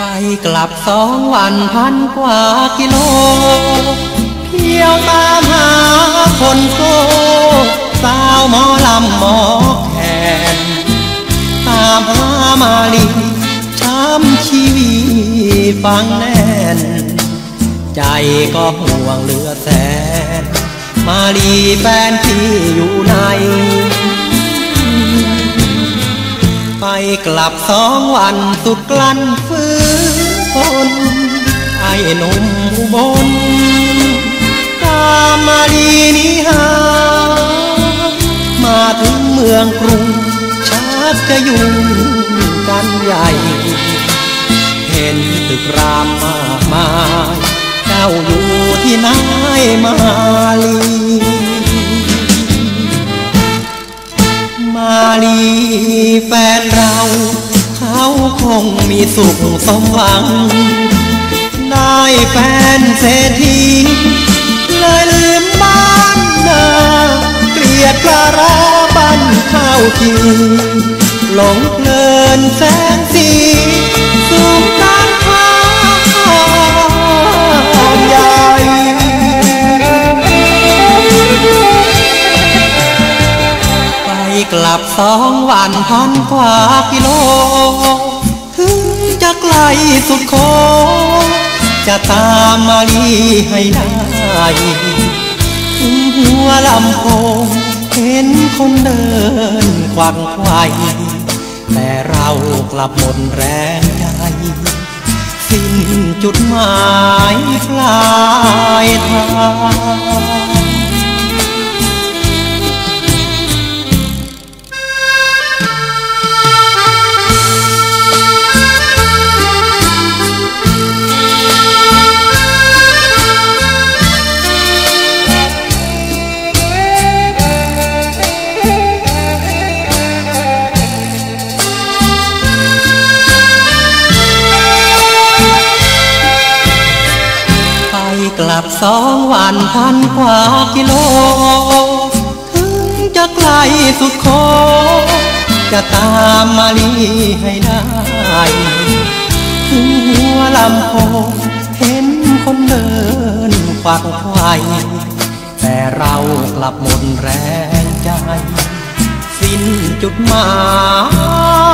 กลับ2 วัน1,000 กว่า กิโลเที่ยวตามหาคนโก้สาวหมอลำหมอแคนตามหามาลีช้ำชีวิตฟังแน่นใจก็ห่วงเหลือแสนมาลีแฟนที่อยู่ไหนไปกลับ2 วันสุดกลั้นฝืนทนไอ้หนุ่มอุบลตามมาลีนี้หามาถึงเมืองกรุงชักจะยุ่งกันใหญ่เห็นตึกรามมากมายเจ้าอยู่ที่ไหนมาลีมาลีแฟนเราเขาคงมีสุขสมหวังได้แฟนเศรษฐีเลยลืมบ้านนาเกลียดปลาร้าบ้านข้าวจีหลงเพลินแสงสีสูงน้ำฟ้าใหญ่ไปกลับ2 วัน1,000 กว่า กิโลถึงจะไกลสุดโค้งจะตามมาลีให้ได้ถึงหัวลำโพงเห็นคนเดินควักไขว่แต่เรากลับหมดแรงใจสิ้นจุดหมายปลายทางกลับ2 วัน1,000 กว่า กิโลถึงจะไกลสุดโค้งจะตามมาลีให้ได้ถึงหัวลำโพงเห็นคนเดินควักไขว่แต่เรากลับหมดแรงใจสิ้นจุดหมาย